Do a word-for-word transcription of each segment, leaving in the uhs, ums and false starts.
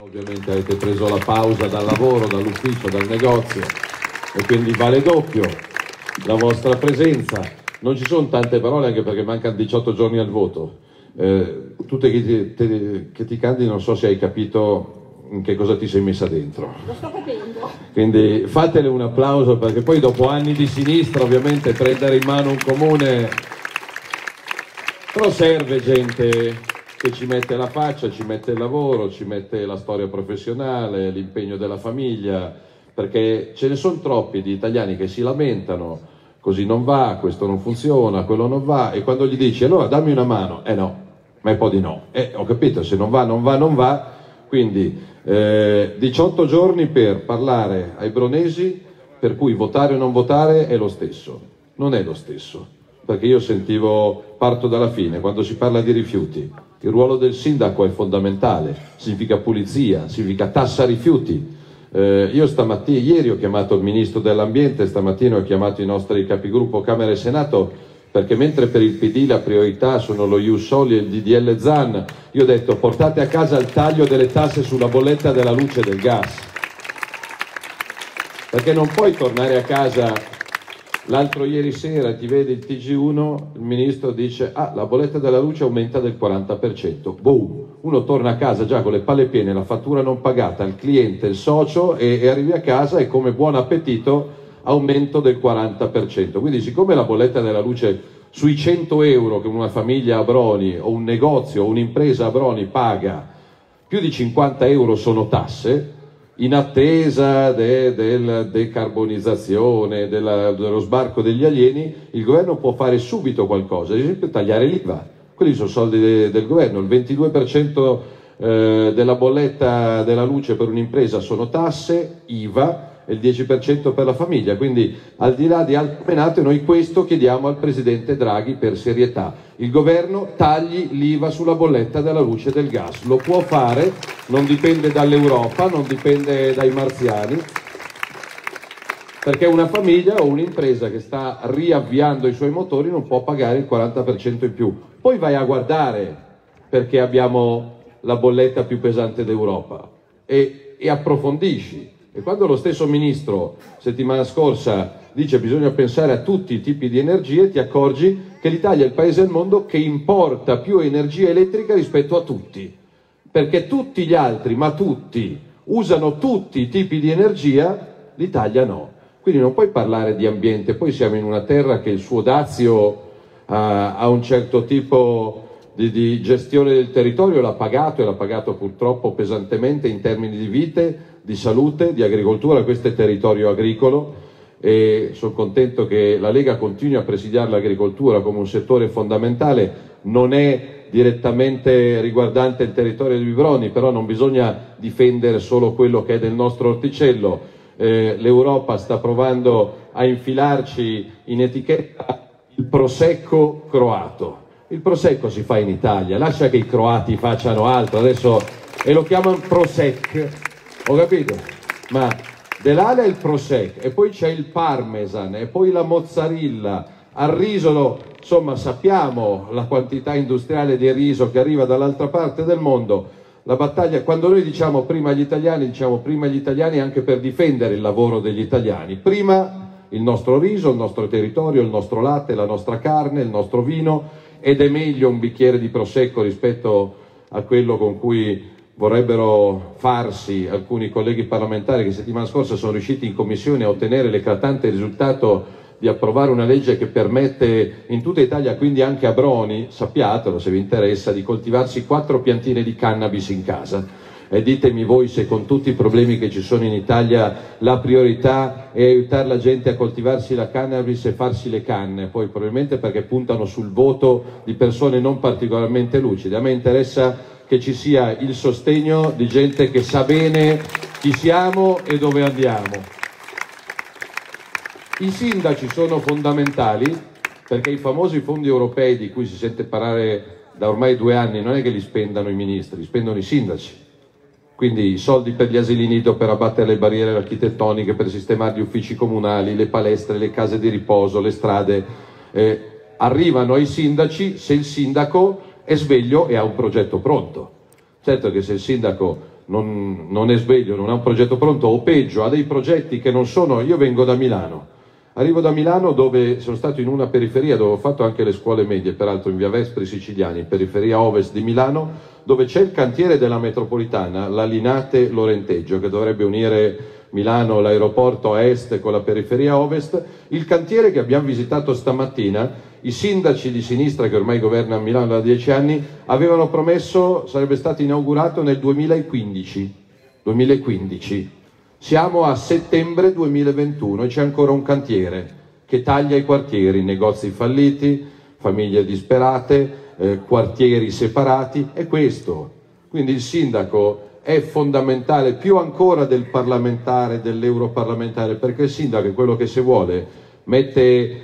Ovviamente avete preso la pausa dal lavoro, dall'ufficio, dal negozio e quindi vale doppio la vostra presenza. Non ci sono tante parole anche perché mancano diciotto giorni al voto. Eh, tutte che ti, te, che ti candidi non so se hai capito in che cosa ti sei messa dentro. Lo sto capendo. Quindi fatele un applauso perché poi dopo anni di sinistra ovviamente prendere in mano un comune, però serve gente che ci mette la faccia, ci mette il lavoro, ci mette la storia professionale, l'impegno della famiglia, perché ce ne sono troppi di italiani che si lamentano, così non va, questo non funziona, quello non va, e quando gli dici allora dammi una mano, eh no, ma è un po' di no, eh ho capito, se non va, non va, non va, quindi eh, diciotto giorni per parlare ai bronesi, per cui votare o non votare è lo stesso, non è lo stesso, perché io sentivo, parto dalla fine, quando si parla di rifiuti, il ruolo del sindaco è fondamentale, significa pulizia, significa tassa rifiuti. Eh, io stamattina, ieri ho chiamato il ministro dell'ambiente, stamattina ho chiamato i nostri capigruppo Camera e Senato, perché mentre per il P D la priorità sono lo Ius Soli e il D D L Zan, io ho detto portate a casa il taglio delle tasse sulla bolletta della luce e del gas, perché non puoi tornare a casa. L'altro ieri sera ti vede il T G uno, il ministro dice ah la bolletta della luce aumenta del quaranta per cento, boom, uno torna a casa già con le palle piene, la fattura non pagata, il cliente, il socio e, e arrivi a casa e come buon appetito aumento del quaranta per cento, quindi siccome la bolletta della luce sui cento euro che una famiglia a Broni o un negozio o un'impresa a Broni paga, più di cinquanta euro sono tasse, in attesa de, della decarbonizzazione, della, dello sbarco degli alieni, il governo può fare subito qualcosa, ad esempio tagliare l'I V A, quelli sono soldi de, del governo, il ventidue per cento eh, della bolletta della luce per un'impresa sono tasse, I V A, e il dieci per cento per la famiglia, quindi al di là di altre menate noi questo chiediamo al Presidente Draghi per serietà, il governo tagli l'I V A sulla bolletta della luce e del gas, lo può fare, non dipende dall'Europa, non dipende dai marziani, perché una famiglia o un'impresa che sta riavviando i suoi motori non può pagare il quaranta per cento in più, poi vai a guardare perché abbiamo la bolletta più pesante d'Europa e, e approfondisci. E quando lo stesso ministro settimana scorsa dice bisogna pensare a tutti i tipi di energie, ti accorgi che l'Italia è il paese al mondo che importa più energia elettrica rispetto a tutti, perché tutti gli altri, ma tutti, usano tutti i tipi di energia, l'Italia no. Quindi non puoi parlare di ambiente, poi siamo in una terra che il suo dazio ha, ha un certo tipo di, di gestione del territorio, l'ha pagato e l'ha pagato purtroppo pesantemente in termini di vite, di salute, di agricoltura, questo è territorio agricolo e sono contento che la Lega continui a presidiare l'agricoltura come un settore fondamentale, non è direttamente riguardante il territorio di Vibroni, però non bisogna difendere solo quello che è del nostro orticello, eh, l'Europa sta provando a infilarci in etichetta il prosecco croato, il prosecco si fa in Italia, lascia che i croati facciano altro adesso e lo chiamano prosec. Ho capito? Ma dell'Ale è il Prosecco e poi c'è il Parmesan e poi la mozzarella, al riso, insomma sappiamo la quantità industriale di riso che arriva dall'altra parte del mondo. La battaglia, quando noi diciamo prima gli italiani, diciamo prima gli italiani anche per difendere il lavoro degli italiani. Prima il nostro riso, il nostro territorio, il nostro latte, la nostra carne, il nostro vino ed è meglio un bicchiere di Prosecco rispetto a quello con cui vorrebbero farsi alcuni colleghi parlamentari che settimana scorsa sono riusciti in commissione a ottenere l'eclatante risultato di approvare una legge che permette in tutta Italia, quindi anche a Broni, sappiatelo se vi interessa, di coltivarsi quattro piantine di cannabis in casa. E ditemi voi se con tutti i problemi che ci sono in Italia la priorità è aiutare la gente a coltivarsi la cannabis e farsi le canne, poi probabilmente perché puntano sul voto di persone non particolarmente lucide. A me interessa che ci sia il sostegno di gente che sa bene chi siamo e dove andiamo. I sindaci sono fondamentali perché i famosi fondi europei di cui si sente parlare da ormai due anni non è che li spendano i ministri, li spendono i sindaci. Quindi i soldi per gli asili nido, per abbattere le barriere architettoniche, per sistemare gli uffici comunali, le palestre, le case di riposo, le strade, eh, arrivano ai sindaci se il sindaco è sveglio e ha un progetto pronto. Certo che se il sindaco non, non è sveglio, non ha un progetto pronto, o peggio, ha dei progetti che non sono... Io vengo da Milano, arrivo da Milano dove sono stato in una periferia dove ho fatto anche le scuole medie, peraltro in via Vespri Siciliani, periferia ovest di Milano, dove c'è il cantiere della metropolitana, la Linate Lorenteggio, che dovrebbe unire Milano, l'aeroporto a est con la periferia ovest. Il cantiere che abbiamo visitato stamattina, i sindaci di sinistra che ormai governano Milano da dieci anni avevano promesso sarebbe stato inaugurato nel duemilaquindici. duemilaquindici. Siamo a settembre duemilaventuno e c'è ancora un cantiere che taglia i quartieri, negozi falliti, famiglie disperate, eh, quartieri separati, è questo. Quindi il sindaco è fondamentale più ancora del parlamentare, dell'europarlamentare, perché il sindaco è quello che, se vuole, mette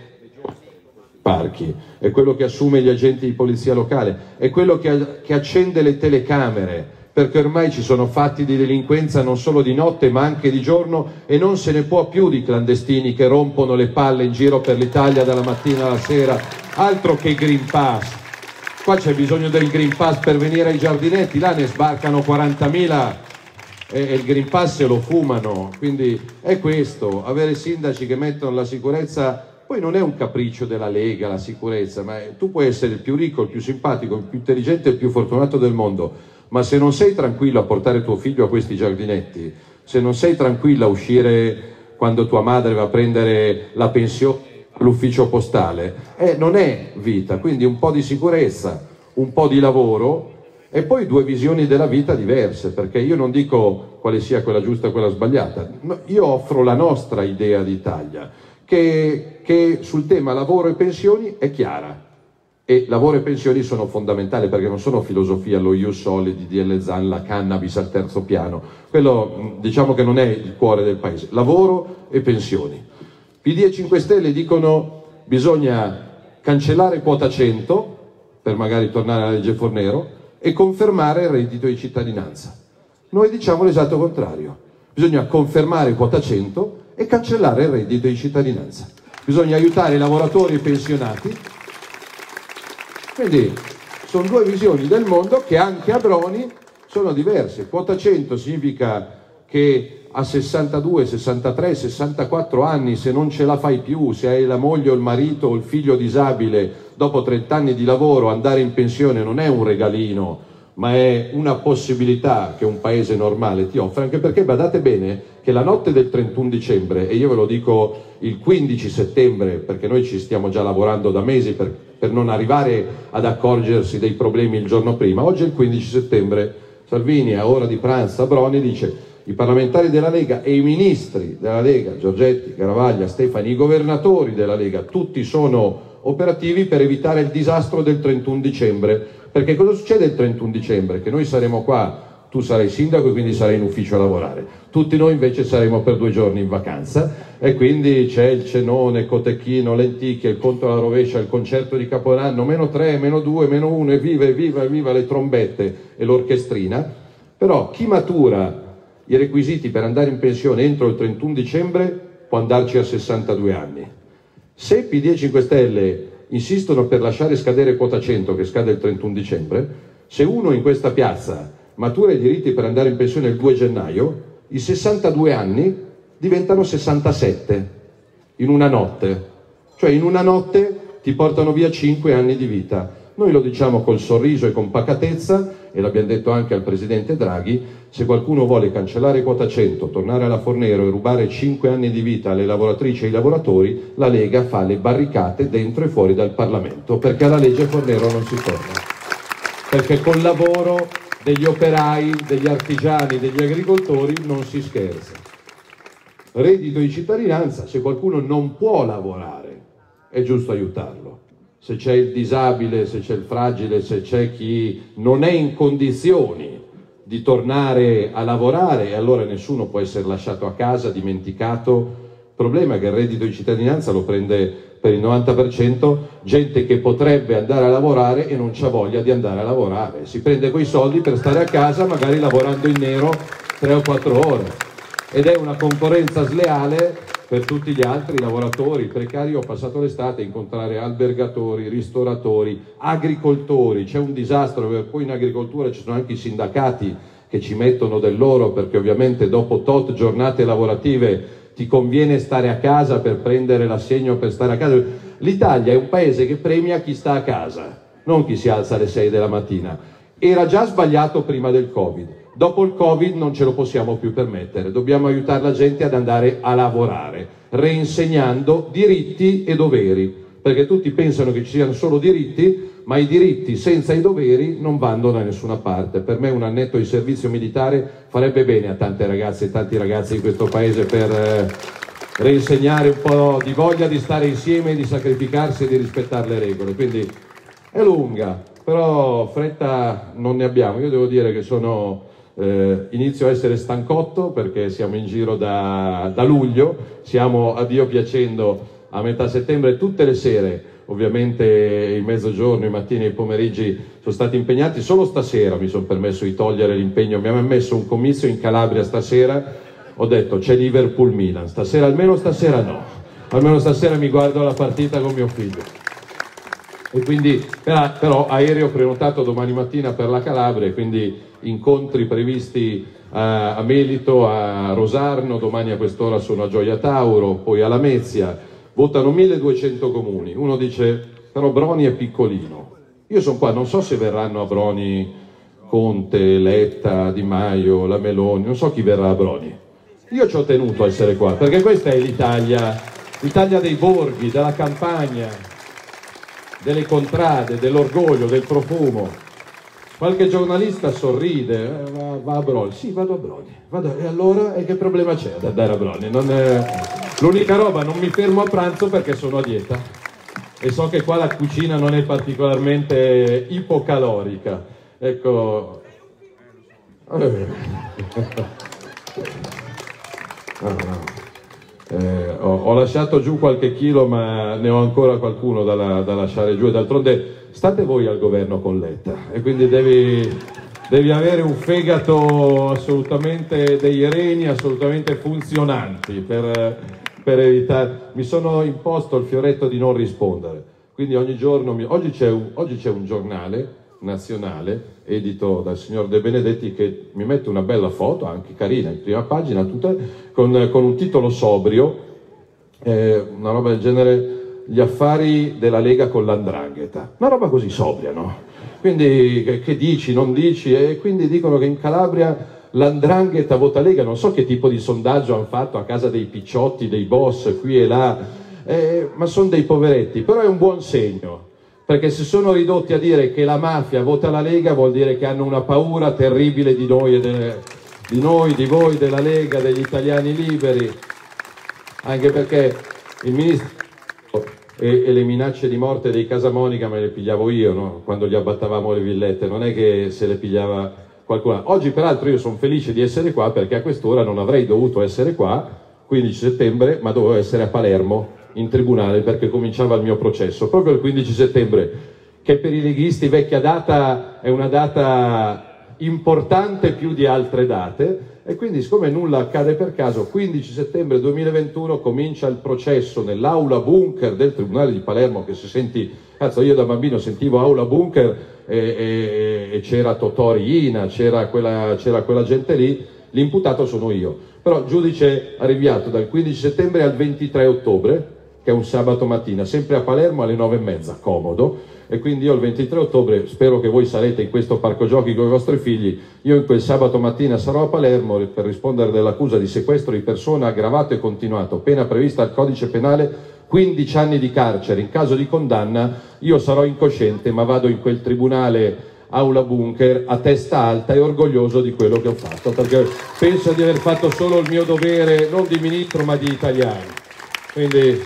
parchi, è quello che assume gli agenti di polizia locale, è quello che, che accende le telecamere, perché ormai ci sono fatti di delinquenza non solo di notte ma anche di giorno e non se ne può più di clandestini che rompono le palle in giro per l'Italia dalla mattina alla sera, altro che Green Pass. Qua c'è bisogno del Green Pass per venire ai giardinetti, là ne sbarcano quarantamila e, e il Green Pass se lo fumano, quindi è questo, avere sindaci che mettono la sicurezza. Poi non è un capriccio della Lega la sicurezza, ma tu puoi essere il più ricco, il più simpatico, il più intelligente, il più fortunato del mondo, ma se non sei tranquillo a portare tuo figlio a questi giardinetti, se non sei tranquillo a uscire quando tua madre va a prendere la pensione all'ufficio postale, eh, non è vita. Quindi un po' di sicurezza, un po' di lavoro e poi due visioni della vita diverse, perché io non dico quale sia quella giusta e quella sbagliata, io offro la nostra idea d'Italia, Che, che sul tema lavoro e pensioni è chiara, e lavoro e pensioni sono fondamentali perché non sono filosofia, lo ius soli, D D L Zan, la cannabis al terzo piano, quello diciamo che non è il cuore del paese, lavoro e pensioni. P D e cinque Stelle dicono bisogna cancellare quota cento per magari tornare alla legge Fornero e confermare il reddito di cittadinanza. Noi diciamo l'esatto contrario, bisogna confermare quota cento e cancellare il reddito di cittadinanza. Bisogna aiutare i lavoratori e i pensionati. Quindi sono due visioni del mondo che anche a Broni sono diverse. Quota cento significa che a sessantadue, sessantatré, sessantaquattro anni, se non ce la fai più, se hai la moglie o il marito o il figlio disabile, dopo trenta anni di lavoro andare in pensione non è un regalino, ma è una possibilità che un paese normale ti offre, anche perché badate bene che la notte del trentuno dicembre, e io ve lo dico il quindici settembre, perché noi ci stiamo già lavorando da mesi per, per non arrivare ad accorgersi dei problemi il giorno prima, oggi è il quindici settembre, Salvini a ora di pranzo a Broni dice i parlamentari della Lega e i ministri della Lega, Giorgetti, Garavaglia, Stefani, i governatori della Lega, tutti sono operativi per evitare il disastro del trentuno dicembre. Perché cosa succede il trentuno dicembre? Che noi saremo qua, tu sarai sindaco e quindi sarai in ufficio a lavorare, tutti noi invece saremo per due giorni in vacanza e quindi c'è il cenone, cotechino, lenticchie, il conto alla rovescia, il concerto di Capodanno, meno tre, meno due, meno uno, evviva, evviva, evviva le trombette e l'orchestrina. Però chi matura i requisiti per andare in pensione entro il trentuno dicembre può andarci a sessantadue anni. Se P D e cinque Stelle insistono per lasciare scadere quota cento che scade il trentuno dicembre, se uno in questa piazza matura i diritti per andare in pensione il due gennaio, i sessantadue anni diventano sessantasette in una notte, cioè in una notte ti portano via cinque anni di vita. Noi lo diciamo col sorriso e con pacatezza e l'abbiamo detto anche al Presidente Draghi, se qualcuno vuole cancellare quota cento, tornare alla Fornero e rubare cinque anni di vita alle lavoratrici e ai lavoratori, la Lega fa le barricate dentro e fuori dal Parlamento, perché alla legge Fornero non si torna. Perché col lavoro degli operai, degli artigiani, degli agricoltori non si scherza. Reddito di cittadinanza, se qualcuno non può lavorare, è giusto aiutarlo. Se c'è il disabile, se c'è il fragile, se c'è chi non è in condizioni di tornare a lavorare, e allora nessuno può essere lasciato a casa, dimenticato. Il problema è che il reddito di cittadinanza lo prende per il novanta per cento gente che potrebbe andare a lavorare e non c'ha voglia di andare a lavorare. Si prende quei soldi per stare a casa, magari lavorando in nero tre o quattro ore. Ed è una concorrenza sleale per tutti gli altri lavoratori precari. Ho passato l'estate a incontrare albergatori, ristoratori, agricoltori. C'è un disastro perché poi in agricoltura ci sono anche i sindacati che ci mettono del loro, perché ovviamente dopo tot giornate lavorative ti conviene stare a casa per prendere l'assegno per stare a casa. L'Italia è un paese che premia chi sta a casa, non chi si alza alle sei della mattina. Era già sbagliato prima del Covid, dopo il Covid non ce lo possiamo più permettere, dobbiamo aiutare la gente ad andare a lavorare, reinsegnando diritti e doveri, perché tutti pensano che ci siano solo diritti, ma i diritti senza i doveri non vanno da nessuna parte. Per me un annetto di servizio militare farebbe bene a tante ragazze e tanti ragazzi di questo paese per eh, reinsegnare un po' di voglia di stare insieme, di sacrificarsi e di rispettare le regole. Quindi è lunga, però fretta non ne abbiamo. Io devo dire che sono, eh, inizio a essere stancotto perché siamo in giro da, da luglio, siamo a Dio piacendo a metà settembre, tutte le sere, ovviamente il mezzogiorno, i mattini e i pomeriggi sono stati impegnati. Solo stasera mi sono permesso di togliere l'impegno, mi hanno messo un comizio in Calabria stasera, ho detto c'è Liverpool-Milan, stasera, almeno stasera no, almeno stasera mi guardo la partita con mio figlio. E quindi, però aereo prenotato domani mattina per la Calabria, quindi incontri previsti a, a Melito, a Rosarno, domani a quest'ora sono a Gioia Tauro, poi a Lamezia. Votano milleduecento comuni. Uno dice, però Broni è piccolino. Io sono qua, non so se verranno a Broni Conte, Letta, Di Maio, la Meloni, non so chi verrà a Broni. Io ci ho tenuto a essere qua, perché questa è l'Italia, l'Italia dei borghi, della campagna, delle contrade, dell'orgoglio, del profumo. Qualche giornalista sorride, eh, va, va a Broni. Sì, vado a Broni. Vado, e allora, e che problema c'è ad andare a Broni? Non è... L'unica roba, non mi fermo a pranzo perché sono a dieta e so che qua la cucina non è particolarmente ipocalorica. Ecco. Eh. No, no. Eh, ho, ho lasciato giù qualche chilo, ma ne ho ancora qualcuno da, da lasciare giù, e d'altronde state voi al governo con Letta e quindi devi, devi avere un fegato assolutamente, dei reni assolutamente funzionanti per, per evitare. Mi sono imposto il fioretto di non rispondere, quindi ogni giorno mi, oggi c'è un, oggi c'è un giornale nazionale edito dal signor De Benedetti che mi mette una bella foto, anche carina, in prima pagina, tutta, con, con un titolo sobrio, eh, una roba del genere: gli affari della Lega con l'Andrangheta, una roba così sobria, no? Quindi che, che dici, non dici, e quindi dicono che in Calabria l'Andrangheta vota Lega. Non so che tipo di sondaggio hanno fatto a casa dei picciotti, dei boss qui e là, eh, ma sono dei poveretti, però è un buon segno, perché se sono ridotti a dire che la mafia vota la Lega vuol dire che hanno una paura terribile di noi, e de, di noi, di voi, della Lega, degli italiani liberi, anche perché il ministro e, e le minacce di morte dei Casamonica me le pigliavo io, no? Quando gli abbattavamo le villette, non è che se le pigliava qualcuno. Oggi peraltro io sono felice di essere qua perché a quest'ora non avrei dovuto essere qua, quindici settembre, ma dovevo essere a Palermo in tribunale perché cominciava il mio processo proprio il quindici settembre, che per i leghisti vecchia data è una data importante più di altre date, e quindi siccome nulla accade per caso, quindici settembre duemilaventuno comincia il processo nell'aula bunker del tribunale di Palermo, che se senti, cazzo, io da bambino sentivo aula bunker e, e, e c'era Totò Riina, c'era quella, c'era quella gente lì. L'imputato sono io, però giudice ha rinviato dal quindici settembre al ventitré ottobre, che è un sabato mattina, sempre a Palermo alle nove e mezza, comodo, e quindi io il ventitré ottobre, spero che voi sarete in questo parco giochi con i vostri figli, io in quel sabato mattina sarò a Palermo per rispondere dell'accusa di sequestro di persona aggravato e continuato, pena prevista al codice penale, quindici anni di carcere. In caso di condanna io sarò incosciente, ma vado in quel tribunale aula bunker a testa alta e orgoglioso di quello che ho fatto, perché penso di aver fatto solo il mio dovere, non di ministro ma di italiano. Quindi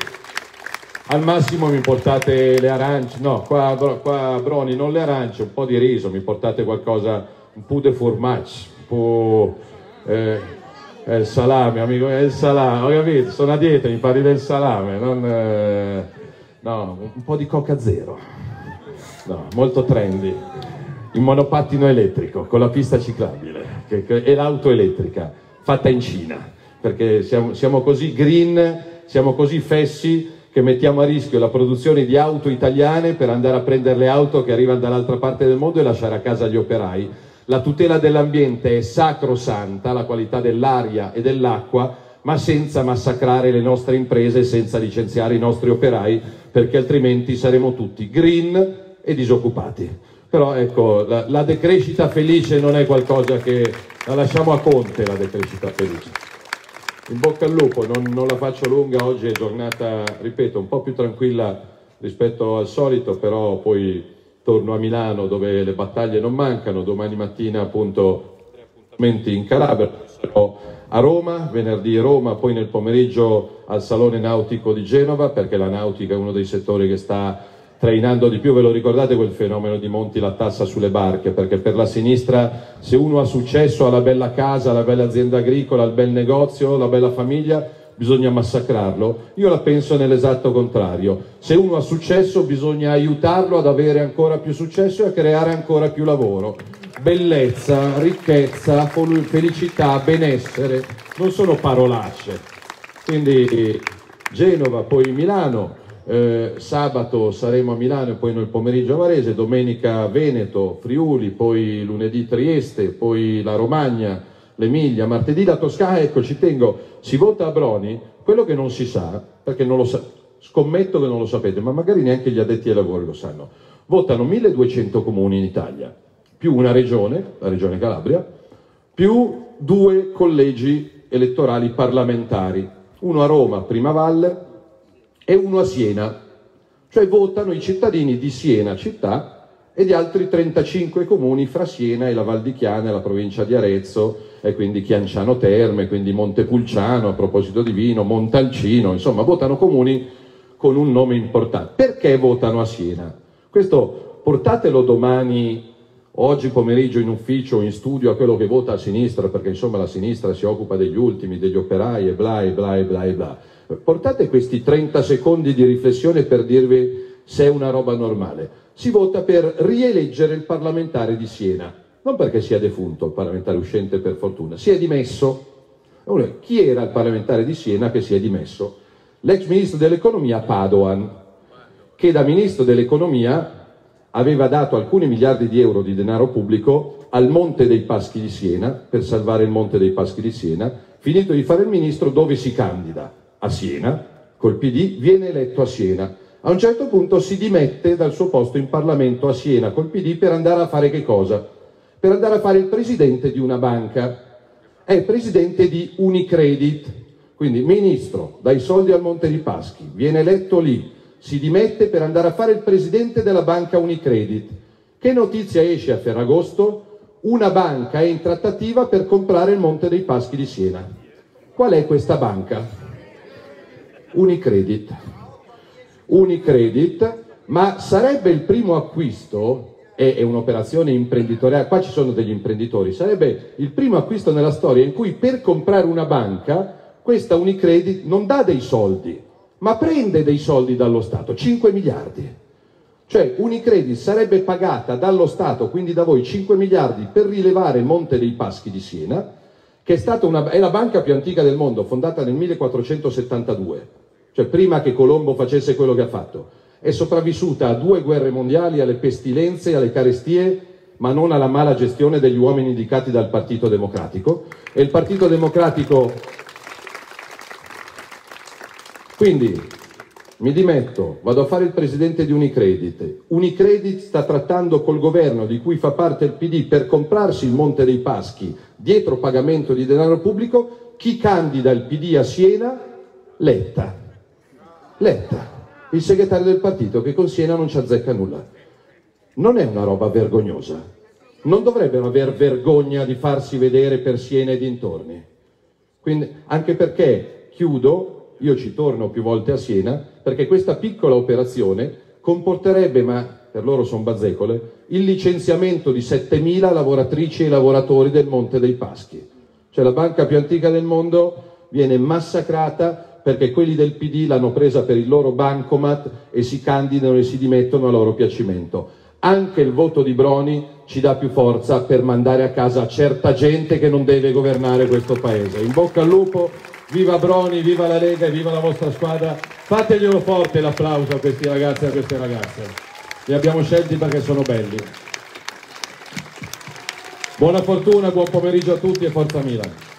al massimo mi portate le arance, no, qua, qua a Broni non le arance, un po' di riso, mi portate qualcosa, un po' de formaggi, un po' eh, eh, il salame, amico, è il salame, ho capito, sono a dieta, mi parli del salame, non, eh, no, un po' di Coca Zero, no, molto trendy, in monopattino elettrico, con la pista ciclabile, che, che, e l'auto elettrica, fatta in Cina, perché siamo, siamo così green, siamo così fessi, che mettiamo a rischio la produzione di auto italiane per andare a prendere le auto che arrivano dall'altra parte del mondo e lasciare a casa gli operai. la tutela dell'ambiente è sacrosanta, la qualità dell'aria e dell'acqua, ma senza massacrare le nostre imprese e senza licenziare i nostri operai, perché altrimenti saremo tutti green e disoccupati. Però ecco, la, la decrescita felice non è qualcosa che la lasciamo a Conte, la decrescita felice. In bocca al lupo, non, non la faccio lunga, oggi è giornata, ripeto, un po' più tranquilla rispetto al solito, però poi torno a Milano dove le battaglie non mancano, domani mattina appunto tre appuntamenti in Calabria, sarò a Roma, venerdì Roma, poi nel pomeriggio al Salone Nautico di Genova, perché la nautica è uno dei settori che sta trainando di più. Ve lo ricordate quel fenomeno di Monti, la tassa sulle barche? Perché per la sinistra, se uno ha successo, ha la bella casa, la bella azienda agricola, il bel negozio, la bella famiglia, bisogna massacrarlo. Io la penso nell'esatto contrario: se uno ha successo bisogna aiutarlo ad avere ancora più successo e a creare ancora più lavoro. Bellezza, ricchezza, felicità, benessere, non sono parolacce. Quindi Genova, poi Milano, eh, sabato saremo a Milano e poi nel pomeriggio a Varese, domenica Veneto, Friuli, poi lunedì Trieste, poi la Romagna, l'Emilia, martedì la Toscana. Ecco, ci tengo, si vota a Broni, quello che non si sa, perché non lo sa, scommetto che non lo sapete, ma magari neanche gli addetti ai lavori lo sanno, votano milleduecento comuni in Italia, più una regione, la regione Calabria, più due collegi elettorali parlamentari, uno a Roma, Prima Valle, e uno a Siena, cioè votano i cittadini di Siena città e di altri trentacinque comuni fra Siena e la Val di Chiana e la provincia di Arezzo, e quindi Chianciano Terme, quindi Montepulciano, a proposito di vino, Montalcino, insomma votano comuni con un nome importante. Perché votano a Siena? Questo portatelo domani, oggi pomeriggio in ufficio o in studio a quello che vota a sinistra, perché insomma la sinistra si occupa degli ultimi, degli operai e bla e bla e bla e bla. Portate questi trenta secondi di riflessione per dirvi se è una roba normale. Si vota per rieleggere il parlamentare di Siena, non perché sia defunto, il parlamentare uscente per fortuna, si è dimesso. Chi era il parlamentare di Siena che si è dimesso? L'ex ministro dell'economia Padoan, che da ministro dell'economia aveva dato alcuni miliardi di euro di denaro pubblico al Monte dei Paschi di Siena, per salvare il Monte dei Paschi di Siena. Finito di fare il ministro, dove si candida? A Siena, col P D, viene eletto a Siena. A un certo punto si dimette dal suo posto in Parlamento a Siena col P D per andare a fare che cosa? Per andare a fare il presidente di una banca. È presidente di Unicredit, quindi ministro, dai soldi al Monte dei Paschi, viene eletto lì, si dimette per andare a fare il presidente della banca Unicredit. Che notizia esce a Ferragosto? Una banca è in trattativa per comprare il Monte dei Paschi di Siena. Qual è questa banca? Unicredit. Unicredit, ma sarebbe il primo acquisto, è, è un'operazione imprenditoriale, qua ci sono degli imprenditori, sarebbe il primo acquisto nella storia in cui per comprare una banca, questa Unicredit non dà dei soldi, ma prende dei soldi dallo Stato, cinque miliardi. Cioè Unicredit sarebbe pagata dallo Stato, quindi da voi, cinque miliardi per rilevare il Monte dei Paschi di Siena, che è, stata una, è la banca più antica del mondo, fondata nel millequattrocentosettantadue. Cioè prima che Colombo facesse quello che ha fatto. È sopravvissuta a due guerre mondiali, alle pestilenze, alle carestie, ma non alla mala gestione degli uomini indicati dal Partito Democratico. E il Partito Democratico... Quindi mi dimetto, vado a fare il presidente di Unicredit. Unicredit sta trattando col governo di cui fa parte il P D per comprarsi il Monte dei Paschi dietro pagamento di denaro pubblico. Chi candida il P D a Siena? Letta. Letta, il segretario del partito, che con Siena non ci azzecca nulla. Non è una roba vergognosa? Non dovrebbero aver vergogna di farsi vedere per Siena e dintorni? Quindi, anche perché, chiudo, io ci torno più volte a Siena, perché questa piccola operazione comporterebbe, ma per loro sono bazzecole, il licenziamento di settemila lavoratrici e lavoratori del Monte dei Paschi. Cioè la banca più antica del mondo viene massacrata perché quelli del P D l'hanno presa per il loro bancomat e si candidano e si dimettono a loro piacimento. Anche il voto di Broni ci dà più forza per mandare a casa certa gente che non deve governare questo paese. In bocca al lupo, viva Broni, viva la Lega e viva la vostra squadra. Fateglielo forte l'applauso a questi ragazzi e a queste ragazze. Li abbiamo scelti perché sono belli. Buona fortuna, buon pomeriggio a tutti e forza Milan.